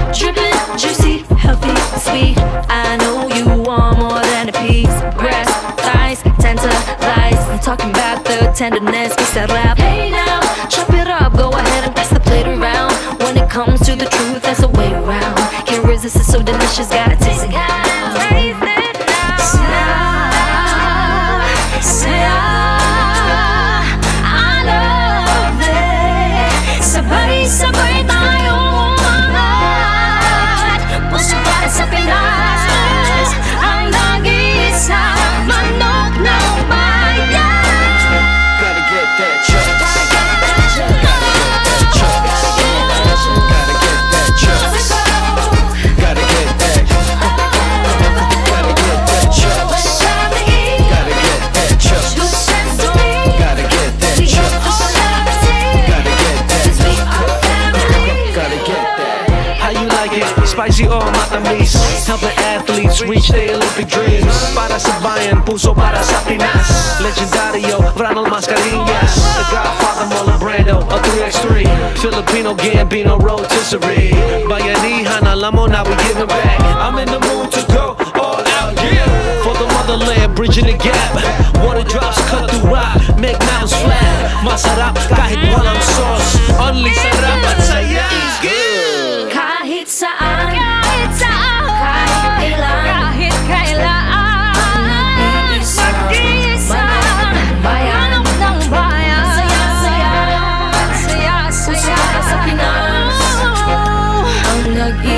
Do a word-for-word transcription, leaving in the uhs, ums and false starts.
Drippin', juicy, healthy, sweet. I know you want more than a piece. Breast, thighs, tantalize. I'm talking about the tenderness, kisarap. Hey now, chop it up, go ahead and pass the plate around. When it comes to the truth, there's a way around. Can't resist, it's so delicious, gotta taste it now. Taste it now. Say ah, I love it. Sabay-sabay tayong umangat. Puso para sa Pinas, ang nag-iisa, manok ng bayan. Gotta get that chooks. Gotta get that chooks. Gotta get that chooks. Gotta get that. Gotta get that chooks. Gotta get that chooks. Gotta get that chooks. Gotta get that. Gotta get that. How you like it? Spicy or matamis? Helping athletes reach their Olympic dreams. Para sa bayan, puso para sa Pinas. Legendario, Ronald Mascarillas. The Godfather, Marlon Brando, a three by three. Filipino Gambino rotisserie. Bayanihan, alam mo na we giving back. I'm in the mood to go all out, yeah. For the motherland, bridging the gap. Water drops cut through rock, make mountains flat. Masarap kahit walang sauce. Only sarap at saya. Good. Kahit saan, kahit saan, kahit kailan, kahit kailan, nag-iisa, manok ng bayan. Saya, saya, saya, saya sa Pinas, ang nag-iisa.